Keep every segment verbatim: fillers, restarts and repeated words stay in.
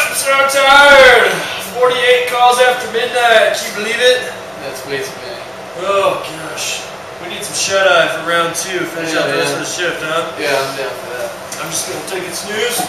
I'm so tired. forty-eight calls after midnight. Can you believe it? That's way too many. Oh gosh. We need some shut-eye for round two. Finish Yeah, out the rest yeah. of the shift, huh? Yeah, I'm down for that. I'm just gonna take a snooze.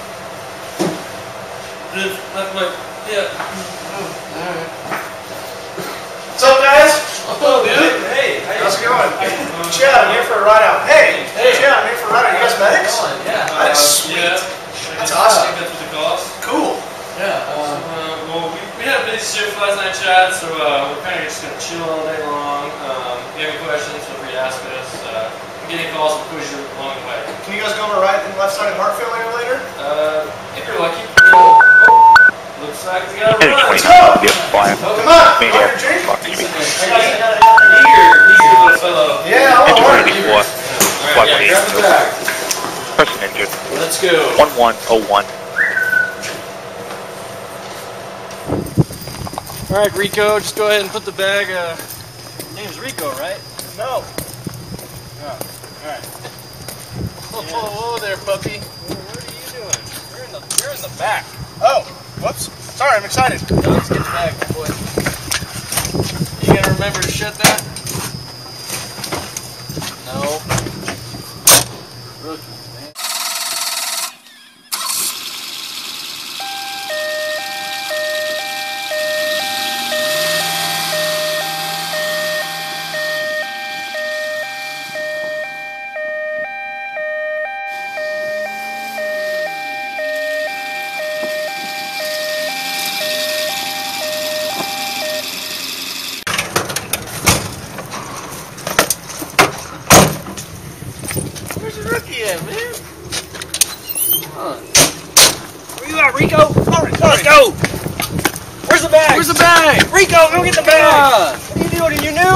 Live, left my, yeah. Oh, alright. What's up, guys? Oh, dude. Hey, how How's it you going? Uh, Chad, I'm here for a ride out. Hey, Hey. Chad, I'm here for a ride out. You guys medics? Yeah. That's uh, sweet. Yeah. That's I awesome. think that's what the cost. Cool. Yeah. Uh, Um, well, we, we had a busy shift last night, Chad, so uh, we're kind of just going to chill all day long. Um, if you have any questions, feel free to ask us. Uh, if you get any calls, we'll push you along the way. Can you guys go on a ride in left side of heart failure later? Uh, if you're lucky. Oh, looks like we got a run. Let's go! Yep, flying. Oh, come on! Media. Roger, Jake. Fuck you. I got, I got a eager, eager little fellow. Yeah, I Engine want one to eighty-four. Alright, yeah, grab the bag. Person injured. Let's go. one one oh one. Alright, Rico, just go ahead and put the bag. Uh, name's Rico, right? No. Oh, alright. Whoa, whoa, whoa there, puppy. What are you doing? You're in the, you're in the back. Oh, whoops. Sorry, I'm excited. No, let's get the bag, boy. You gotta remember to shut that? No. Rookies, man. Where's the rookie at, man? Come on. Where you at, Rico? All right, let's go. Where's the bag? Where's the bag? Rico, go get the bag. What are you doing? Are you new?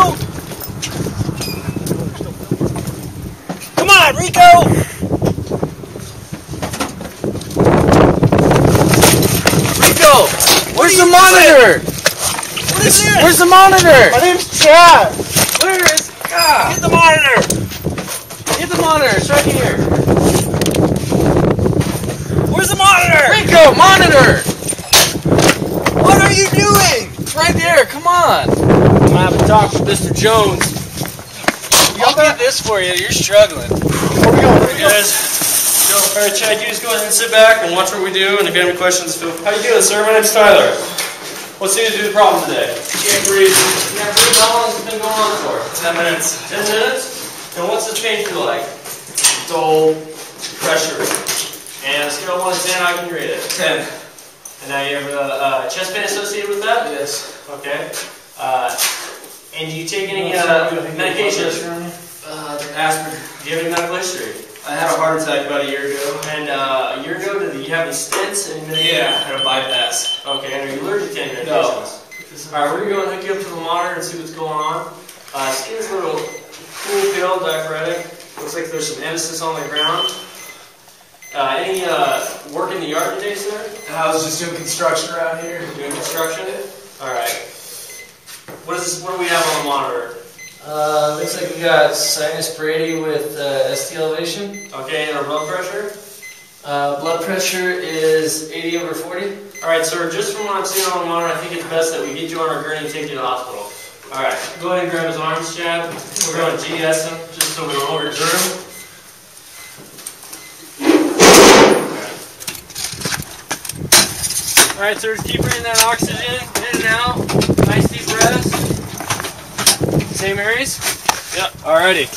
Come on, Rico. Rico, where's the monitor? What is this? Where's the monitor? My name's Chad. Where is? Ah, get the monitor. Get the monitor. It's right here. Where's the monitor? Rico, monitor. What are you doing? It's right there. Come on. I'm gonna have to talk with Mister Jones. I'll get this for you. You're struggling. Where we going? Where we going? Guys, go. All right, Chad, you just go ahead and sit back and watch what we do. And if you have any questions, feel. How you doing, sir? My name's Tyler. What's seems to be the problem today? You can't breathe. You can't breathe. How long has it been going on for? Ten minutes. Ten minutes? And what's the pain feel like? Dull, pressure. And on a scale of one to ten, how can you rate it? Ten. And now you have a uh, chest pain associated with that? yes. Okay. Uh, and do you take any uh, medication? Uh, aspirin. Do you have any medical history? I had a heart attack about a year ago. And uh, a year ago, did you have any stents? Any medication? Yeah, I had a bypass. Okay, and are you allergic to any medications? No. Alright, we're going to go and hook you up to the monitor and see what's going on. Uh, skin's a little cool pill, diaphoretic. Looks like there's some emesis on the ground. Uh, any uh, work in the yard today, sir? I was just doing construction around here. Doing construction? Alright. What is this? What do we have on the monitor? Uh, looks like we got sinus Brady with uh, S T elevation. Okay, and our blood pressure? Uh, blood pressure is eighty over forty. Alright, sir, just from what I'm seeing on the monitor, I think it's best that we get you on our gurney and take you to the hospital. Alright, go ahead and grab his arms, Chad. We're going to G S him, just so we don't overturn him. Alright, sir, just keep breathing that oxygen in and out. Nice deep breaths. Same areas? Yep. Alrighty.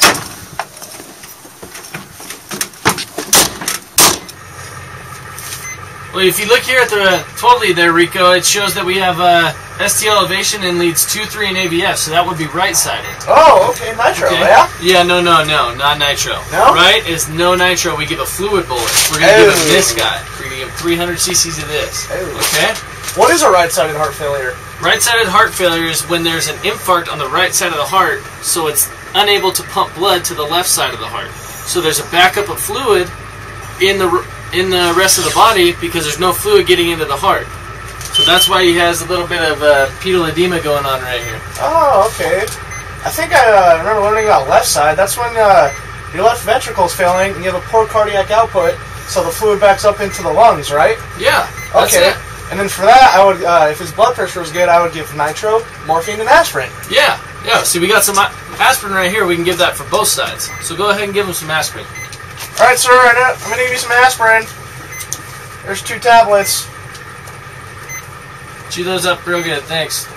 Well, if you look here at the twelve lead there, Rico, it shows that we have uh, S T elevation and leads two three and A V F, so that would be right-sided. Oh, okay, nitro, Okay? yeah? Yeah, no, no, no, not nitro. No? Right? It's no nitro. We give a fluid bullet. We're going to give him Oh. this guy. We're going to give him three hundred cc's of this. Oh. Okay? What is a right-sided heart failure? Right-sided heart failure is when there's an infarct on the right side of the heart, so it's unable to pump blood to the left side of the heart. So there's a backup of fluid in the in the rest of the body because there's no fluid getting into the heart. So that's why he has a little bit of uh, pedal edema going on right here. Oh, okay. I think I uh, remember learning about left side. That's when uh, your left ventricle is failing and you have a poor cardiac output, so the fluid backs up into the lungs, right? Yeah. That's Okay. it. And then for that, I would, uh, if his blood pressure was good, I would give nitro, morphine, and aspirin. Yeah, yeah. See, we got some a- aspirin right here. We can give that for both sides. So go ahead and give him some aspirin. All right, sir. I know, I'm gonna give you some aspirin. There's two tablets. Chew those up real good. Thanks.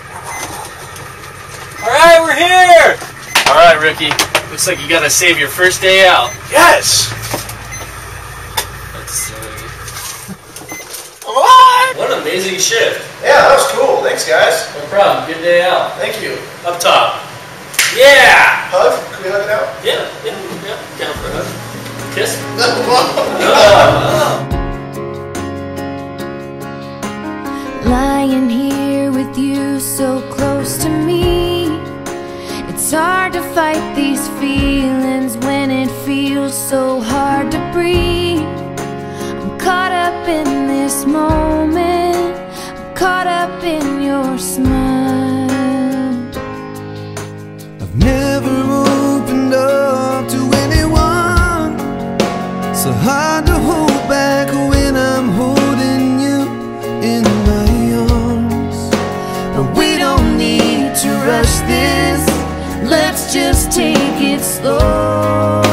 All right, we're here. All right, rookie. Looks like you got to save your first day out. Yes. That's silly. I'm alive. What an amazing shift. Yeah, that was cool. Thanks, guys. No problem. Good day out. Thank you. Up top. Yeah! Hug? Can we hug it out? Yeah, yeah, yeah. Down for a hug. Kiss? No. Lying here with you so close to me, it's hard to fight these feelings when it feels so hard to breathe. I'm caught up in this moment, I'm caught up in your smile. I've never opened up to anyone, so hard to hold back when I'm holding you in my arms. But we don't need to rush this, let's just take it slow.